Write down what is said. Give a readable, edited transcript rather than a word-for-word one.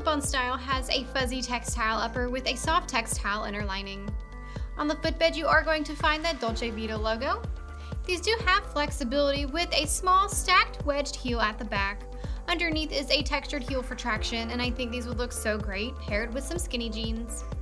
slip-on style has a fuzzy textile upper with a soft textile inner lining. On the footbed, you are going to find that Dolce Vita logo. These do have flexibility with a small stacked wedged heel at the back. Underneath is a textured heel for traction, and I think these would look so great paired with some skinny jeans.